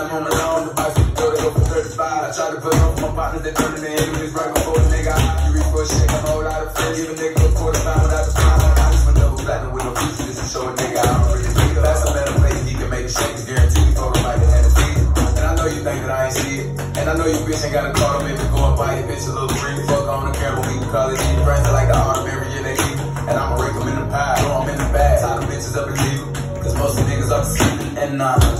I'm on Malone, the bicycle go, they go for 35. I try to put on for my partners, they turn in the enemies right before the nigga. You reach for a shake, I'm all out of fear. Give a nigga a 45 without the smile. I just went double platinum with no future, this is show a nigga I'm really big. That's a better play, he can make a shake, guaranteed for him like a Hennessy. And I know you think that I ain't see it. And I know you bitch ain't got a car to make me go and buy your bitch a little green fuck on the camera. We can call it G friends like the art of every year they eat. And I'ma rake them in the pie, throw them in the bag, tie the bitches up and leave them. Cause most of the niggas are sleeping and